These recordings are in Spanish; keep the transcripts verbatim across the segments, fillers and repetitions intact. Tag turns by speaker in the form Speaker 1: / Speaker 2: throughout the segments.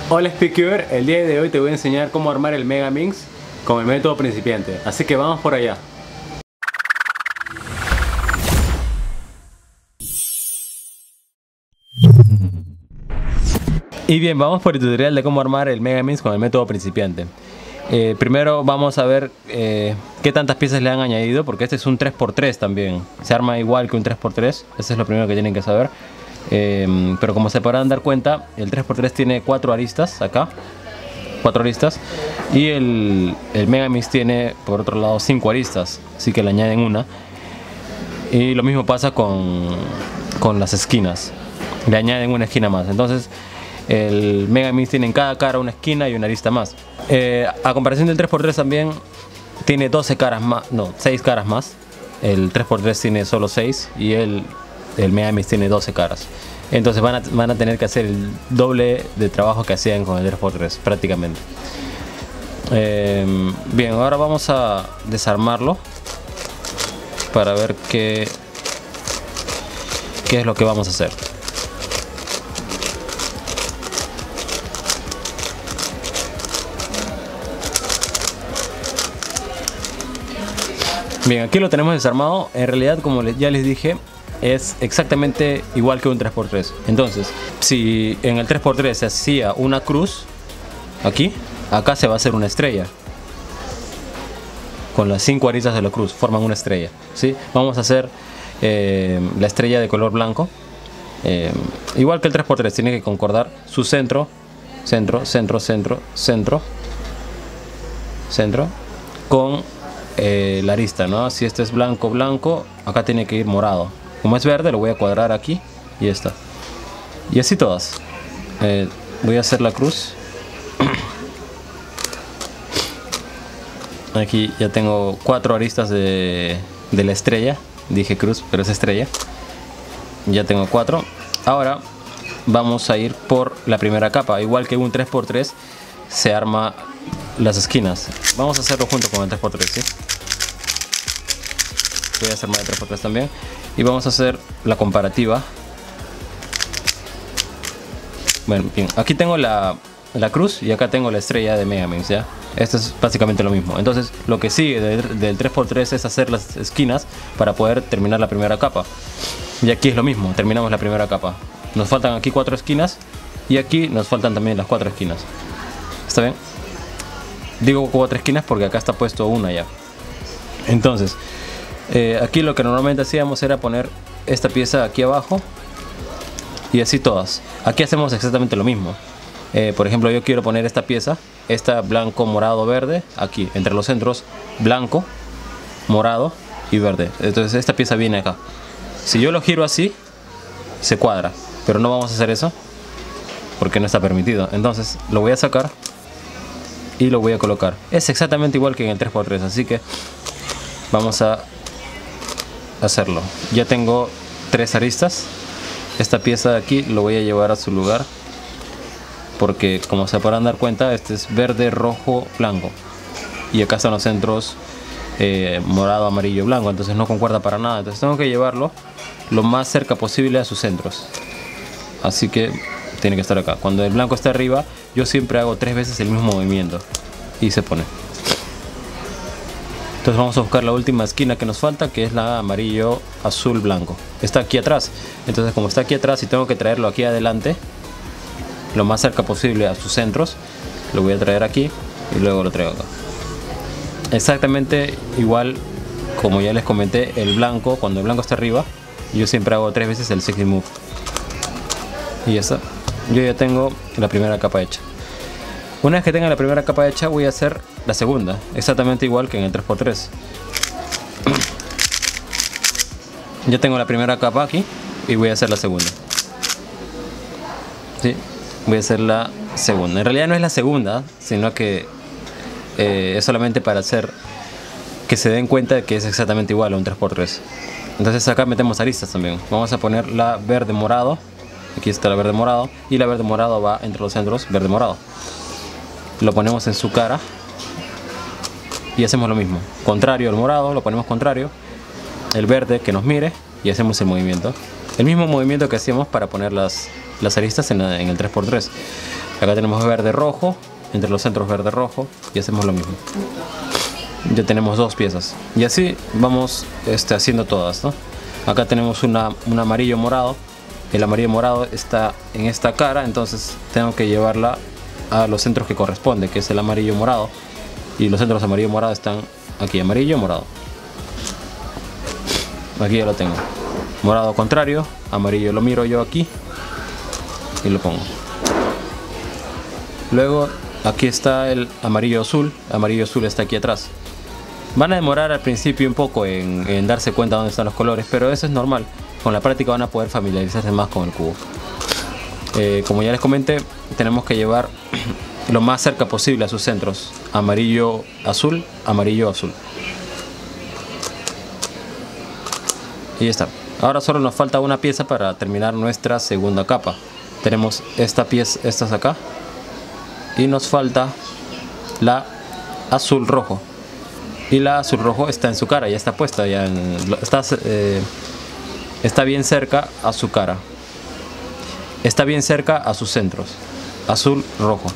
Speaker 1: Hola Speaker, el día de hoy te voy a enseñar cómo armar el Megaminx con el método principiante, así que vamos por allá. Y bien, vamos por el tutorial de cómo armar el Megaminx con el método principiante. Eh, primero vamos a ver eh, qué tantas piezas le han añadido, porque este es un tres por tres también. Se arma igual que un tres por tres, eso es lo primero que tienen que saber. Eh, pero como se podrán dar cuenta, el tres por tres tiene cuatro aristas acá, cuatro aristas, y el, el Megaminx tiene por otro lado cinco aristas, así que le añaden una. Y lo mismo pasa con, con las esquinas, le añaden una esquina más. Entonces el Megaminx tiene en cada cara una esquina y una arista más. Eh, a comparación del tres por tres también tiene doce caras más, no, seis caras más. El tres por tres tiene solo seis y el, el Megaminx tiene doce caras. Entonces van a, van a tener que hacer el doble de trabajo que hacían con el tres por tres prácticamente. Eh, bien, ahora vamos a desarmarlo para ver qué, qué es lo que vamos a hacer. Bien, aquí lo tenemos desarmado. En realidad, como ya les dije, es exactamente igual que un tres por tres. Entonces, si en el tres por tres se hacía una cruz, aquí, acá se va a hacer una estrella. Con las cinco aristas de la cruz forman una estrella, ¿sí? Vamos a hacer eh, la estrella de color blanco. Eh, igual que el tres por tres, tiene que concordar su centro, centro, centro, centro, centro, centro, con eh, la arista, ¿no? Si este es blanco, blanco, acá tiene que ir morado. Como es verde, lo voy a cuadrar aquí y ya está. Y así todas. Eh, voy a hacer la cruz. Aquí ya tengo cuatro aristas de, de la estrella. Dije cruz, pero es estrella. Ya tengo cuatro. Ahora vamos a ir por la primera capa. Igual que un tres por tres se arma las esquinas. Vamos a hacerlo junto con el tres por tres, ¿sí? Voy a hacer más de tres por tres también. Y vamos a hacer la comparativa. Bueno, bien. Aquí tengo la, la cruz y acá tengo la estrella de Megaminx, ¿ya? Esto es básicamente lo mismo. Entonces lo que sigue del, del tres por tres es hacer las esquinas para poder terminar la primera capa. Y aquí es lo mismo, terminamos la primera capa. Nos faltan aquí cuatro esquinas y aquí nos faltan también las cuatro esquinas. ¿Está bien? Digo cuatro esquinas porque acá está puesto una ya. Entonces eh, aquí lo que normalmente hacíamos era poner esta pieza aquí abajo y así todas. Aquí hacemos exactamente lo mismo. Eh, por ejemplo, yo quiero poner esta pieza, esta blanco, morado, verde, aquí entre los centros blanco, morado y verde. Entonces esta pieza viene acá. Si yo lo giro así, se cuadra, pero no vamos a hacer eso porque no está permitido. Entonces lo voy a sacar y lo voy a colocar. Es exactamente igual que en el tres por tres, así que vamos a hacerlo. Ya tengo tres aristas. Esta pieza de aquí lo voy a llevar a su lugar porque, como se podrán dar cuenta, este es verde, rojo, blanco y acá están los centros eh, morado, amarillo, blanco, entonces no concuerda para nada. Entonces tengo que llevarlo lo más cerca posible a sus centros, así que tiene que estar acá. Cuando el blanco está arriba, yo siempre hago tres veces el mismo movimiento y se pone. Entonces vamos a buscar la última esquina que nos falta, que es la amarillo, azul, blanco. Está aquí atrás. Entonces, como está aquí atrás y tengo que traerlo aquí adelante, lo más cerca posible a sus centros, lo voy a traer aquí y luego lo traigo acá. Exactamente igual como ya les comenté, el blanco, cuando el blanco está arriba, yo siempre hago tres veces el sixty move. Y ya está. Yo ya tengo la primera capa hecha. Una vez que tenga la primera capa hecha, voy a hacer la segunda, exactamente igual que en el tres por tres. Ya tengo la primera capa aquí y voy a hacer la segunda. ¿Sí? Voy a hacer la segunda. En realidad no es la segunda, sino que eh, es solamente para hacer que se den cuenta de que es exactamente igual a un tres por tres. Entonces acá metemos aristas también. Vamos a poner la verde morado. Aquí está la verde morado y la verde morado va entre los centros verde morado. Lo ponemos en su cara y hacemos lo mismo. Contrario al morado, lo ponemos contrario. El verde que nos mire y hacemos el movimiento. El mismo movimiento que hacíamos para poner las, las aristas en, la, en el tres por tres. Acá tenemos verde rojo, entre los centros verde rojo, y hacemos lo mismo. Ya tenemos dos piezas y así vamos este, haciendo todas, ¿no? Acá tenemos una, un amarillo morado. El amarillo morado está en esta cara, entonces tengo que llevarla a los centros que corresponde, que es el amarillo morado, y los centros amarillo morado están aquí, amarillo morado. Aquí ya lo tengo, morado contrario, amarillo lo miro yo aquí y lo pongo. Luego aquí está el amarillo azul, amarillo azul está aquí atrás. Van a demorar al principio un poco en, en darse cuenta dónde están los colores, pero eso es normal. Con la práctica van a poder familiarizarse más con el cubo. Eh, como ya les comenté, tenemos que llevar lo más cerca posible a sus centros. Amarillo, azul, amarillo, azul. Y ya está. Ahora solo nos falta una pieza para terminar nuestra segunda capa. Tenemos esta pieza, estas acá. Y nos falta la azul rojo. Y la azul rojo está en su cara, ya está puesta, ya en, está, eh, está bien cerca a su cara. Está bien cerca a sus centros. Azul rojo.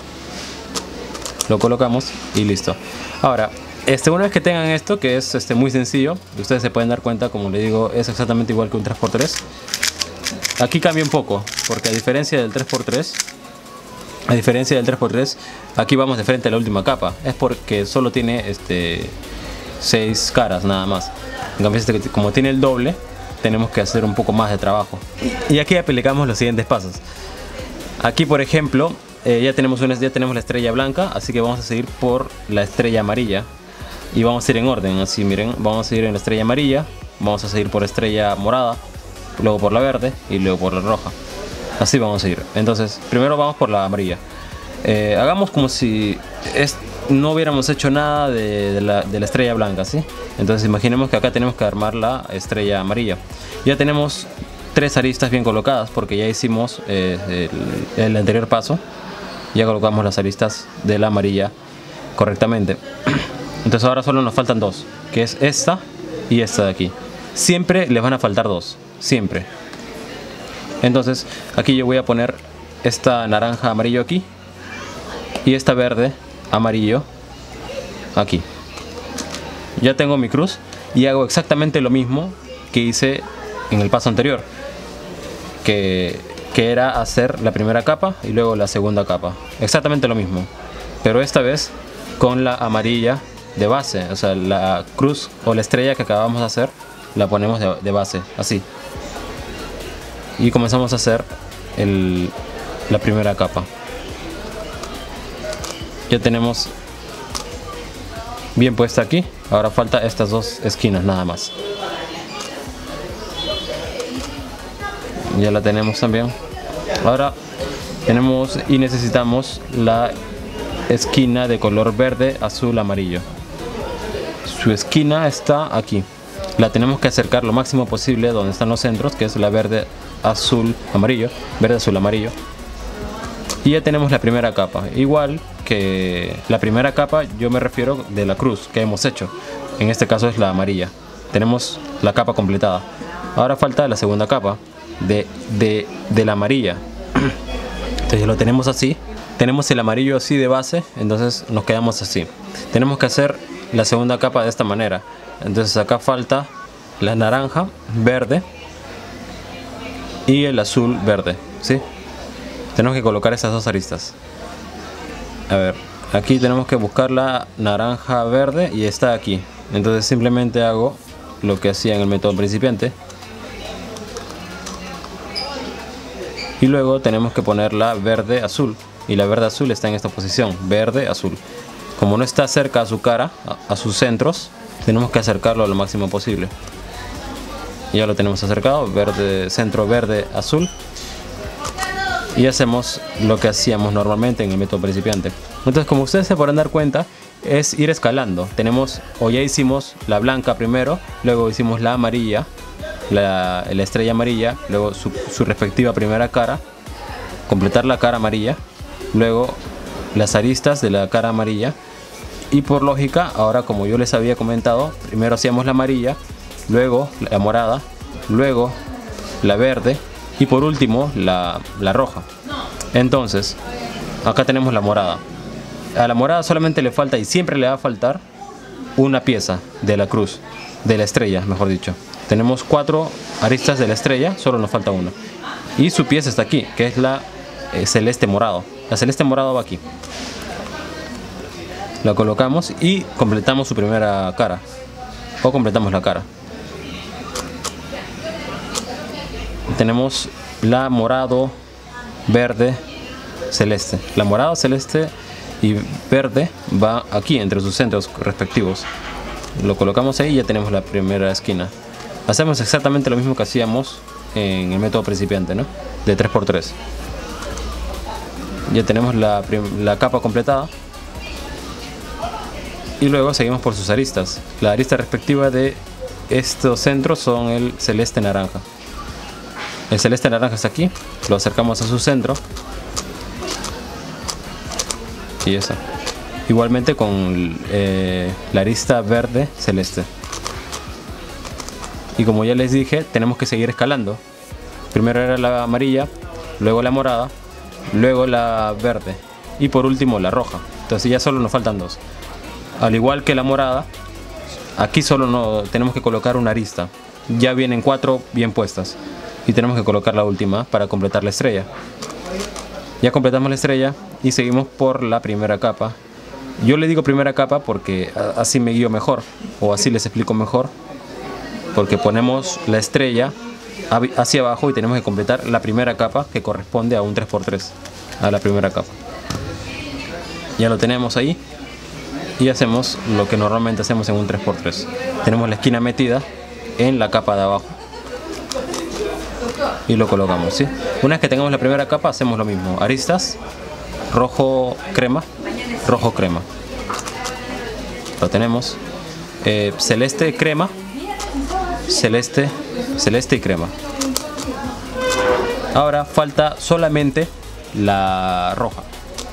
Speaker 1: Lo colocamos y listo. Ahora, este, una vez que tengan esto, que es este, muy sencillo, ustedes se pueden dar cuenta, como les digo, es exactamente igual que un tres por tres. Aquí cambia un poco, porque a diferencia del tres por tres, a diferencia del tres por tres, aquí vamos de frente a la última capa. Es porque solo tiene este, seis caras nada más. En cambio, este, como tiene el doble, tenemos que hacer un poco más de trabajo. Y aquí aplicamos los siguientes pasos. Aquí, por ejemplo, eh, ya, tenemos una, ya tenemos la estrella blanca, así que vamos a seguir por la estrella amarilla. Y vamos a ir en orden, así miren, vamos a ir en la estrella amarilla, vamos a seguir por estrella morada, luego por la verde y luego por la roja. Así vamos a ir. Entonces, primero vamos por la amarilla. Eh, hagamos como si es, no hubiéramos hecho nada de, de, la, de la estrella blanca, ¿sí? Entonces imaginemos que acá tenemos que armar la estrella amarilla. Ya tenemos tres aristas bien colocadas porque ya hicimos eh, el, el anterior paso. Ya colocamos las aristas de la amarilla correctamente. Entonces ahora solo nos faltan dos, que es esta y esta de aquí. Siempre les van a faltar dos, siempre. Entonces aquí yo voy a poner esta naranja amarillo aquí y esta verde amarillo aquí. Ya tengo mi cruz y hago exactamente lo mismo que hice en el paso anterior, que, que era hacer la primera capa y luego la segunda capa. Exactamente lo mismo, pero esta vez con la amarilla de base, o sea, la cruz o la estrella que acabamos de hacer la ponemos de, de base, así. Y comenzamos a hacer el, la primera capa. Ya tenemos bien puesta aquí. Ahora falta estas dos esquinas nada más. Ya la tenemos también. Ahora tenemos y necesitamos la esquina de color verde, azul, amarillo. Su esquina está aquí. La tenemos que acercar lo máximo posible donde están los centros, que es la verde, azul, amarillo, verde, azul, amarillo. Y ya tenemos la primera capa. Igual que la primera capa, yo me refiero de la cruz que hemos hecho. En este caso es la amarilla. Tenemos la capa completada. Ahora falta la segunda capa de, de, de la amarilla. Entonces lo tenemos así. Tenemos el amarillo así de base, entonces nos quedamos así. Tenemos que hacer la segunda capa de esta manera. Entonces acá falta la naranja, verde y el azul verde, ¿sí? Tenemos que colocar estas dos aristas. A ver, aquí tenemos que buscar la naranja verde y está aquí. Entonces simplemente hago lo que hacía en el método principiante. Y luego tenemos que poner la verde azul. Y la verde azul está en esta posición, verde azul. Como no está cerca a su cara, a, a sus centros, tenemos que acercarlo lo máximo posible. Ya lo tenemos acercado, verde, centro verde azul. Y hacemos lo que hacíamos normalmente en el método principiante. Entonces, como ustedes se podrán dar cuenta, es ir escalando. Tenemos, o ya hicimos la blanca primero, luego hicimos la amarilla, la, la estrella amarilla, luego su, su respectiva primera cara, completar la cara amarilla, luego las aristas de la cara amarilla. Y por lógica, ahora como yo les había comentado, primero hacíamos la amarilla, luego la morada, luego la verde y por último la, la roja. Entonces, Acá tenemos la morada. A la morada solamente le falta, y siempre le va a faltar, una pieza de la cruz, de la estrella, mejor dicho. Tenemos cuatro aristas de la estrella, solo nos falta una. Y su pieza está aquí, que es la eh, celeste morado. La celeste morado va aquí. La colocamos y completamos su primera cara. O completamos la cara. Tenemos la morado, verde, celeste. La morado, celeste y verde va aquí entre sus centros respectivos. Lo colocamos ahí y ya tenemos la primera esquina. Hacemos exactamente lo mismo que hacíamos en el método principiante, ¿no? De tres por tres. Ya tenemos la, la capa completada. Y luego seguimos por sus aristas. La arista respectiva de estos centros son el celeste naranja. El celeste naranja está aquí. Lo acercamos a su centro. Y eso. Igualmente con eh, la arista verde celeste. Y como ya les dije, tenemos que seguir escalando. Primero era la amarilla, luego la morada, luego la verde y por último la roja. Entonces ya solo nos faltan dos. Al igual que la morada, aquí solo no, tenemos que colocar una arista. Ya vienen cuatro bien puestas. Y tenemos que colocar la última para completar la estrella. Ya completamos la estrella y seguimos por la primera capa. Yo le digo primera capa porque así me guío mejor, o así les explico mejor. Porque ponemos la estrella hacia abajo y tenemos que completar la primera capa, que corresponde a un tres por tres, a la primera capa. Ya lo tenemos ahí. Y hacemos lo que normalmente hacemos en un tres por tres. Tenemos la esquina metida en la capa de abajo. Y lo colocamos, ¿sí? Una vez que tengamos la primera capa, hacemos lo mismo. Aristas, rojo crema, rojo crema. Lo tenemos. Eh, celeste crema, celeste, celeste y crema. Ahora falta solamente la roja.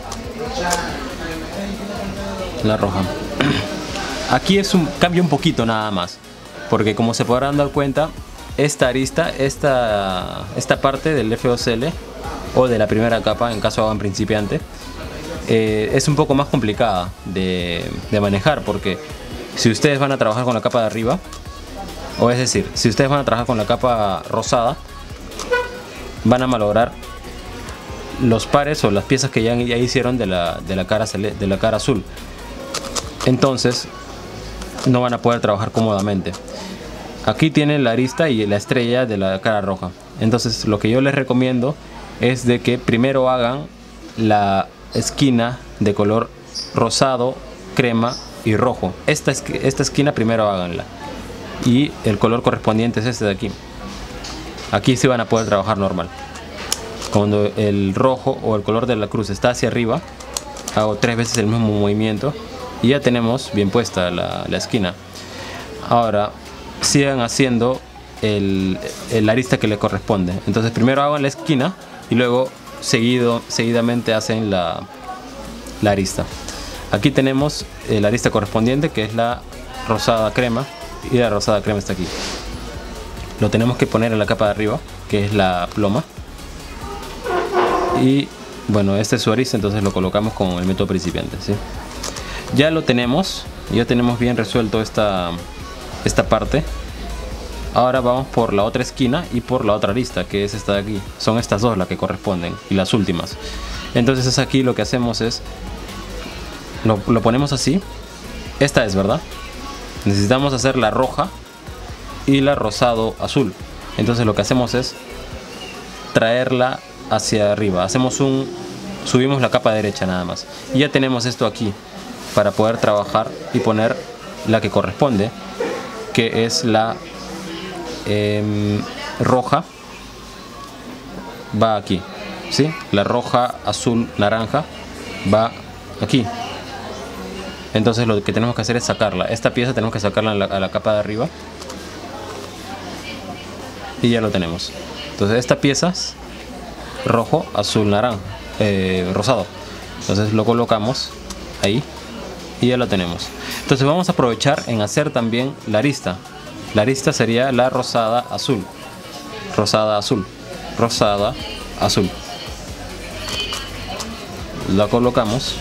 Speaker 1: La roja. Aquí es un cambio un poquito nada más, porque como se podrán dar cuenta, esta arista, esta, esta parte del F O C L o de la primera capa, en caso hagan principiante, eh, es un poco más complicada de, de manejar, porque si ustedes van a trabajar con la capa de arriba, o es decir, si ustedes van a trabajar con la capa rosada, van a malograr los pares o las piezas que ya, ya hicieron de la, de la cara cele, de la cara azul. Entonces no van a poder trabajar cómodamente. Aquí tienen la arista y la estrella de la cara roja. Entonces lo que yo les recomiendo es de que primero hagan la esquina de color rosado, crema y rojo. Esta, esta esquina primero háganla. Y el color correspondiente es este de aquí. Aquí sí van a poder trabajar normal. Cuando el rojo o el color de la cruz está hacia arriba, hago tres veces el mismo movimiento y ya tenemos bien puesta la, la esquina. Ahora sigan haciendo el, el arista que le corresponde. Entonces primero hagan la esquina y luego seguido, seguidamente hacen la, la arista. Aquí tenemos la arista correspondiente, que es la rosada crema, y la rosada crema está aquí. Lo tenemos que poner en la capa de arriba, que es la ploma. Y bueno, este es su arista, entonces lo colocamos con el método principiante, ¿sí? Ya lo tenemos, ya tenemos bien resuelto esta, esta parte. Ahora vamos por la otra esquina y por la otra arista, que es esta de aquí. Son estas dos las que corresponden y las últimas. Entonces es aquí lo que hacemos es, lo, lo ponemos así. Esta es, ¿verdad? Necesitamos hacer la roja y la rosado azul. Entonces lo que hacemos es traerla hacia arriba. Hacemos un, subimos la capa derecha nada más. Y ya tenemos esto aquí para poder trabajar y poner la que corresponde, que es la eh, roja. Va aquí, ¿sí? La roja, azul, naranja va aquí. Entonces lo que tenemos que hacer es sacarla. Esta pieza tenemos que sacarla a la, a la capa de arriba. Y ya lo tenemos. Entonces esta pieza es rojo, azul, naranja, eh, rosado. Entonces lo colocamos ahí y ya lo tenemos. Entonces vamos a aprovechar en hacer también la arista. La arista sería la rosada azul. Rosada azul. Rosada azul. la colocamos.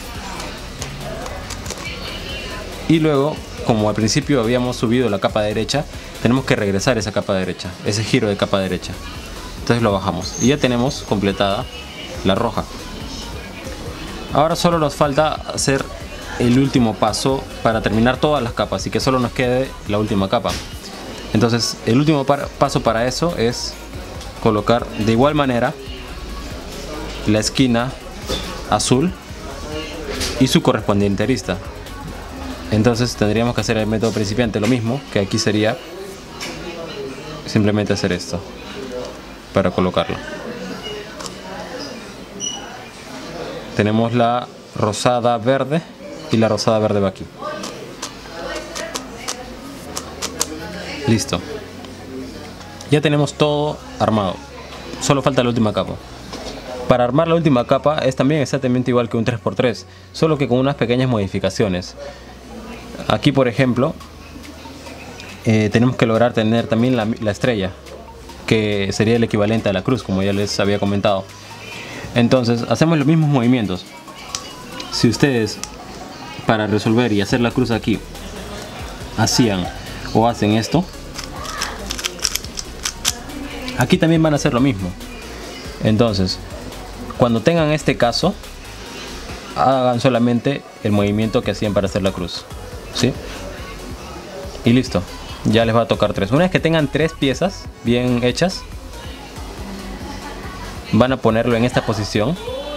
Speaker 1: Y luego, como al principio habíamos subido la capa derecha, tenemos que regresar esa capa derecha, ese giro de capa derecha. Entonces lo bajamos y ya tenemos completada la roja. Ahora solo nos falta hacer el último paso para terminar todas las capas y que solo nos quede la última capa. Entonces el último paso para eso es colocar de igual manera la esquina azul y su correspondiente arista. Entonces tendríamos que hacer el método principiante, lo mismo que aquí sería simplemente hacer esto para colocarlo. Tenemos la rosada verde y la rosada verde va aquí. Listo. Ya tenemos todo armado. Solo falta la última capa. Para armar la última capa es también exactamente igual que un tres por tres, solo que con unas pequeñas modificaciones. Aquí, por ejemplo, eh, tenemos que lograr tener también la, la estrella, que sería el equivalente a la cruz, como ya les había comentado. Entonces hacemos los mismos movimientos. Si ustedes, para resolver y hacer la cruz aquí, hacían o hacen esto, aquí también van a hacer lo mismo. Entonces, cuando tengan este caso, hagan solamente el movimiento que hacían para hacer la cruz, ¿sí? Y listo, ya les va a tocar tres. Una vez que tengan tres piezas bien hechas, van a ponerlo en esta posición,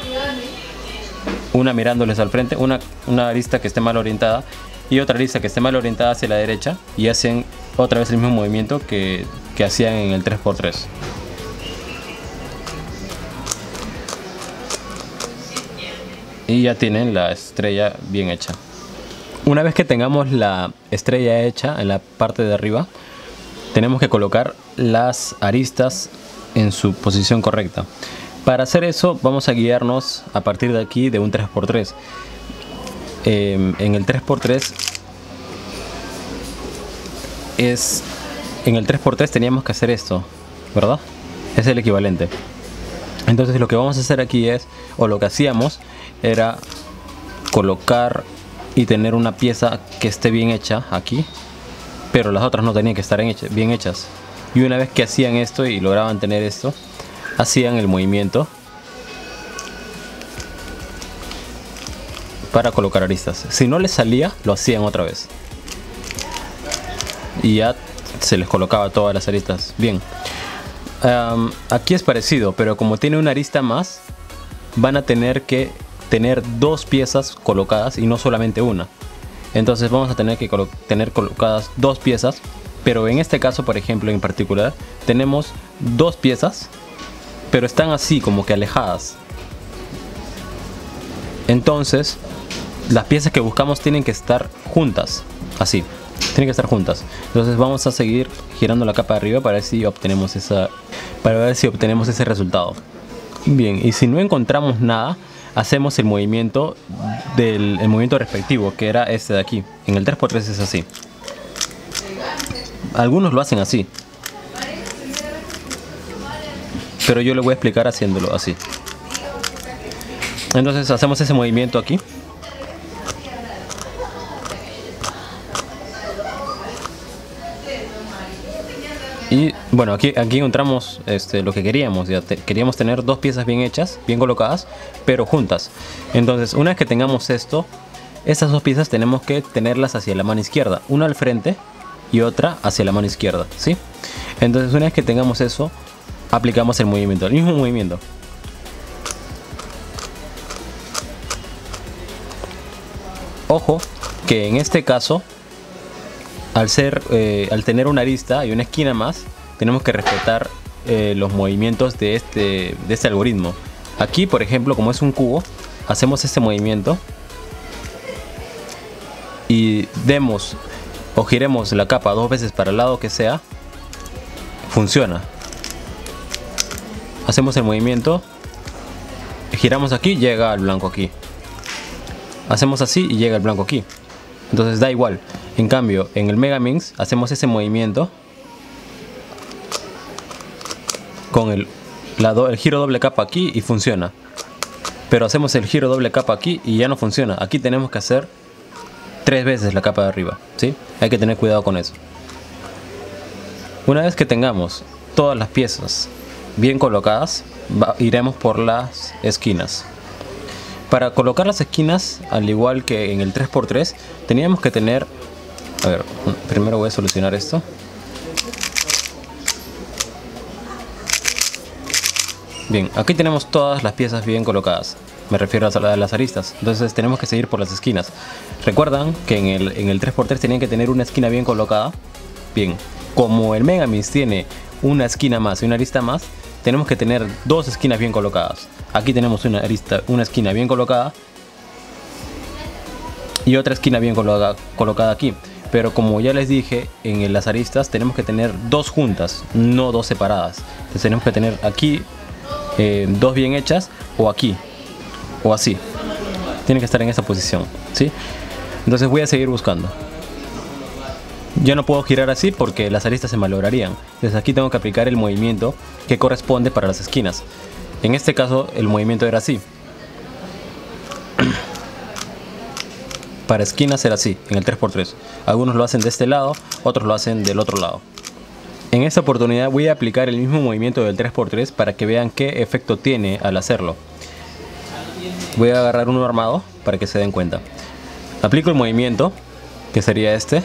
Speaker 1: una mirándoles al frente, una, una arista que esté mal orientada y otra arista que esté mal orientada hacia la derecha, y hacen otra vez el mismo movimiento que, que hacían en el tres por tres. Y ya tienen la estrella bien hecha. Una vez que tengamos la estrella hecha en la parte de arriba, tenemos que colocar las aristas en su posición correcta. Para hacer eso vamos a guiarnos a partir de aquí de un tres por tres. Eh, en el tres por tres es en el tres por tres teníamos que hacer esto, ¿verdad? Es el equivalente. Entonces lo que vamos a hacer aquí es, o lo que hacíamos era colocar y tener una pieza que esté bien hecha aquí, pero las otras no tenían que estar bien hechas. Y una vez que hacían esto y lograban tener esto, hacían el movimiento para colocar aristas. Si no les salía, lo hacían otra vez y ya se les colocaba todas las aristas bien. Um, aquí es parecido, pero como tiene una arista más, van a tener que tener dos piezas colocadas y no solamente una. Entonces vamos a tener que colo tener colocadas dos piezas, pero en este caso, por ejemplo, en particular, tenemos dos piezas, pero están así como que alejadas. Entonces las piezas que buscamos tienen que estar juntas, así, tienen que estar juntas. Entonces vamos a seguir girando la capa de arriba para ver si obtenemos esa, para ver si obtenemos ese resultado. Bien, y si no encontramos nada, hacemos el movimiento del el movimiento respectivo, que era este de aquí. En el tres por tres es así. Algunos lo hacen así, pero yo le voy a explicar haciéndolo así. Entonces hacemos ese movimiento aquí. Y bueno, aquí, aquí encontramos este, lo que queríamos. Ya te, queríamos tener dos piezas bien hechas, bien colocadas, pero juntas. Entonces, una vez que tengamos esto, estas dos piezas tenemos que tenerlas hacia la mano izquierda. Una al frente y otra hacia la mano izquierda, ¿sí? Entonces, una vez que tengamos eso, aplicamos el movimiento, el mismo movimiento. Ojo, que en este caso, Al, ser, eh, al tener una arista y una esquina más, tenemos que respetar eh, los movimientos de este, de este algoritmo. Aquí, por ejemplo, como es un cubo, hacemos este movimiento y demos o giremos la capa dos veces para el lado que sea, funciona. Hacemos el movimiento, giramos aquí, llega al blanco aquí. Hacemos así y llega el blanco aquí. Entonces da igual. En cambio, en el Megaminx hacemos ese movimiento con el, la do, el giro doble capa aquí y funciona. pero hacemos el giro doble capa aquí y ya no funciona. Aquí tenemos que hacer tres veces la capa de arriba, ¿sí? Hay que tener cuidado con eso. Una vez que tengamos todas las piezas bien colocadas, va, iremos por las esquinas. Para colocar las esquinas, al igual que en el tres por tres, teníamos que tener... A ver, primero voy a solucionar esto. Bien, aquí tenemos todas las piezas bien colocadas. Me refiero a las aristas. Entonces tenemos que seguir por las esquinas. Recuerdan que en el, en el tres por tres tenían que tener una esquina bien colocada. Bien, como el Megamix tiene una esquina más y una arista más, tenemos que tener dos esquinas bien colocadas. Aquí tenemos una arista, una esquina bien colocada y otra esquina bien coloca, colocada aquí. Pero como ya les dije, en las aristas tenemos que tener dos juntas, no dos separadas. Entonces tenemos que tener aquí eh, dos bien hechas, o aquí, o así. Tienen que estar en esa posición, ¿sí? Entonces voy a seguir buscando. Ya no puedo girar así porque las aristas se malograrían. Entonces aquí tengo que aplicar el movimiento que corresponde para las esquinas. En este caso el movimiento era así. Para esquinas era así, en el tres por tres. Algunos lo hacen de este lado, otros lo hacen del otro lado. En esta oportunidad voy a aplicar el mismo movimiento del tres por tres para que vean qué efecto tiene al hacerlo. Voy a agarrar uno armado para que se den cuenta. Aplico el movimiento, que sería este.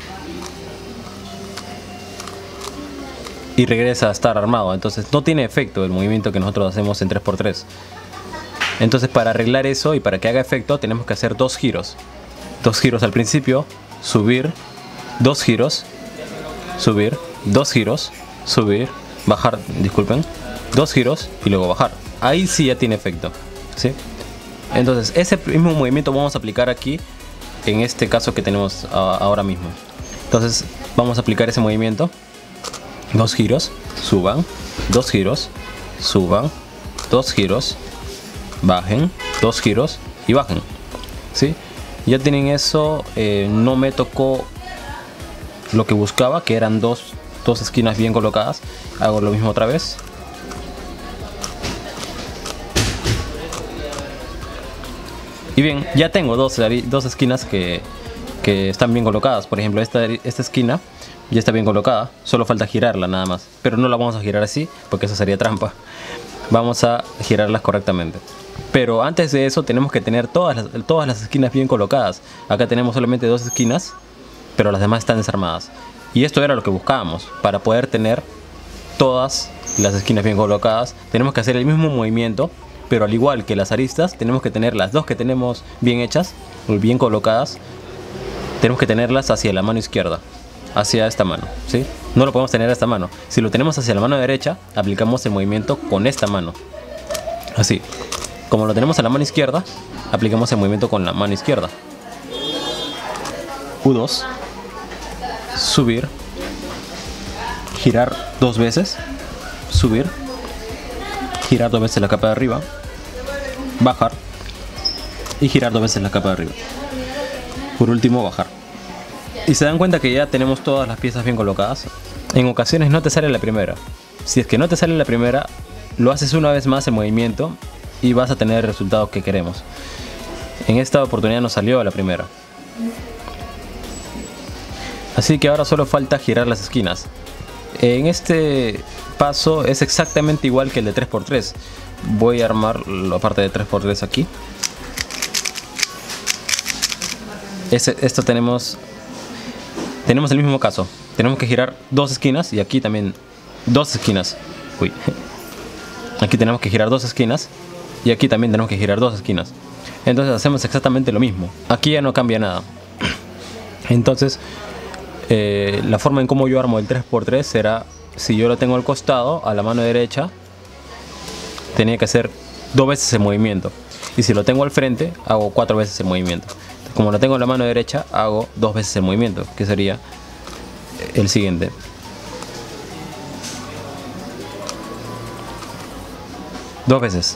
Speaker 1: Y regresa a estar armado. Entonces no tiene efecto el movimiento que nosotros hacemos en tres por tres. Entonces para arreglar eso y para que haga efecto tenemos que hacer dos giros. Dos giros al principio, subir, dos giros, subir, dos giros, subir, bajar, disculpen, dos giros y luego bajar. Ahí sí ya tiene efecto, ¿sí? Entonces ese mismo movimiento vamos a aplicar aquí, en este caso que tenemos ahora mismo. Entonces vamos a aplicar ese movimiento. Dos giros, suban, dos giros, suban, dos giros, bajen, dos giros y bajen, ¿sí? Ya tienen eso. Eh, no me tocó lo que buscaba, que eran dos, dos esquinas bien colocadas. Hago lo mismo otra vez. Y bien, ya tengo dos, dos esquinas que, que están bien colocadas. Por ejemplo, esta, esta esquina ya está bien colocada, solo falta girarla nada más. Pero no la vamos a girar así porque eso sería trampa. Vamos a girarlas correctamente. Pero antes de eso tenemos que tener todas las, todas las esquinas bien colocadas. Acá tenemos solamente dos esquinas, pero las demás están desarmadas. Y esto era lo que buscábamos. Para poder tener todas las esquinas bien colocadas, tenemos que hacer el mismo movimiento. Pero al igual que las aristas, tenemos que tener las dos que tenemos bien hechas, bien colocadas. Tenemos que tenerlas hacia la mano izquierda, hacia esta mano, ¿sí? No lo podemos tener a esta mano. Si lo tenemos hacia la mano derecha, aplicamos el movimiento con esta mano. Así. Como lo tenemos a la mano izquierda, aplicamos el movimiento con la mano izquierda. U dos. Subir. Girar dos veces. Subir. Girar dos veces la capa de arriba. Bajar. Y girar dos veces la capa de arriba. Por último, bajar. Y se dan cuenta que ya tenemos todas las piezas bien colocadas. En ocasiones no te sale la primera. Si es que no te sale la primera, lo haces una vez más el movimiento y vas a tener el resultado que queremos. En esta oportunidad nos salió la primera. Así que ahora solo falta girar las esquinas. En este paso es exactamente igual que el de tres por tres. Voy a armar la parte de tres por tres aquí. Este, esto tenemos Tenemos el mismo caso. Tenemos que girar dos esquinas y aquí también dos esquinas. Uy. Aquí tenemos que girar dos esquinas y aquí también tenemos que girar dos esquinas. Entonces hacemos exactamente lo mismo. Aquí ya no cambia nada. Entonces eh, la forma en cómo yo armo el tres por tres será: si yo lo tengo al costado, a la mano derecha, tenía que hacer dos veces el movimiento. Y si lo tengo al frente, hago cuatro veces el movimiento. Como lo tengo en la mano derecha, hago dos veces el movimiento, que sería el siguiente. Dos veces.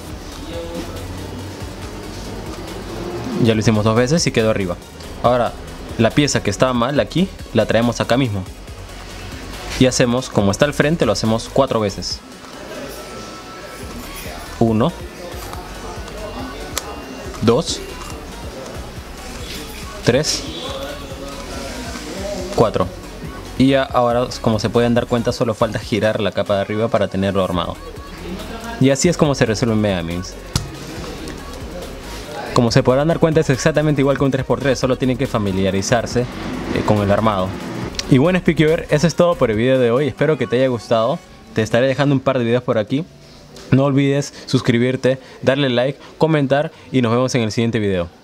Speaker 1: Ya lo hicimos dos veces y quedó arriba. Ahora, la pieza que estaba mal aquí, la traemos acá mismo. Y hacemos, como está al frente, lo hacemos cuatro veces. Uno, dos, tres, cuatro. Y ya ahora, como se pueden dar cuenta, solo falta girar la capa de arriba para tenerlo armado. Y así es como se resuelve Megaminx. Como se podrán dar cuenta, es exactamente igual que un tres por tres, solo tienen que familiarizarse eh, con el armado. Y bueno, Speakeover, eso es todo por el video de hoy. Espero que te haya gustado. Te estaré dejando un par de videos por aquí. No olvides suscribirte, darle like, comentar y nos vemos en el siguiente video.